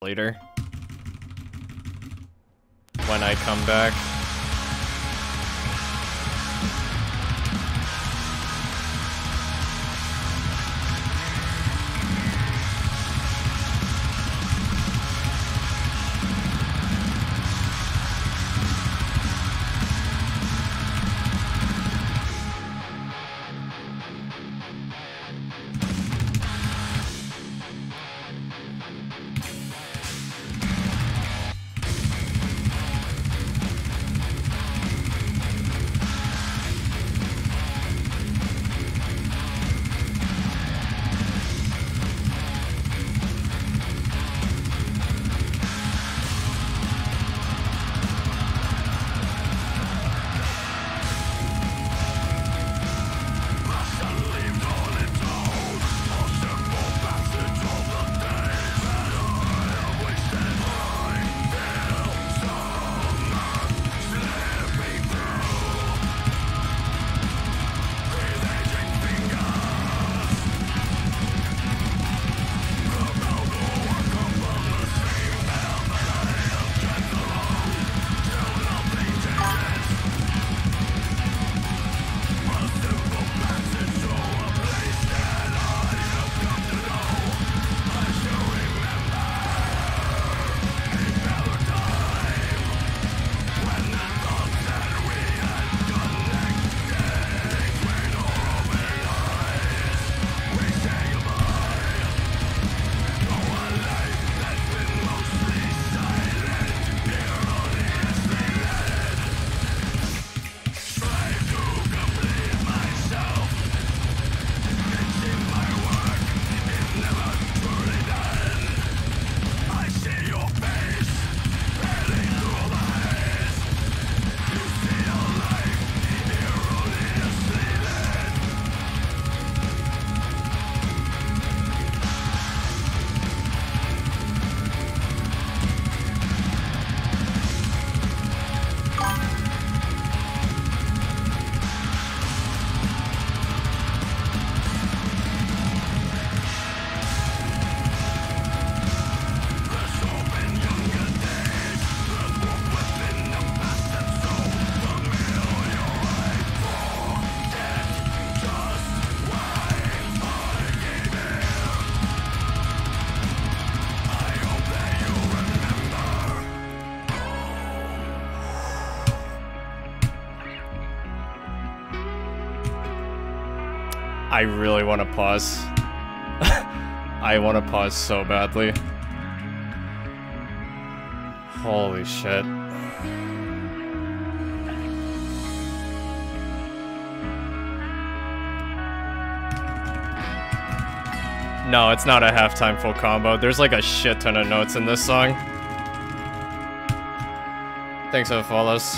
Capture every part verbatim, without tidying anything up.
later. When I come back. I really want to pause. I want to pause so badly. Holy shit. No, it's not a halftime full combo. There's like a shit ton of notes in this song. Thanks for the follows.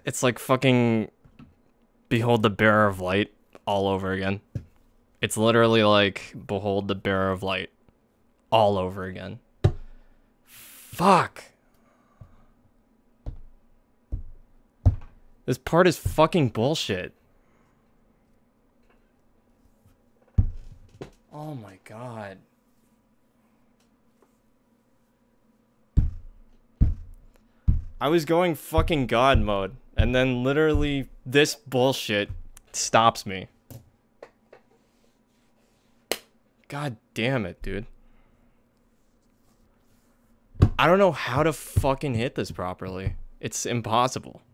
It's like fucking Behold the Bearer of Light all over again. It's literally like Behold the Bearer of Light all over again. Fuck. This part is fucking bullshit. Oh my god. I was going fucking god mode, and then literally this bullshit stops me. God damn it, dude. I don't know how to fucking hit this properly. It's impossible.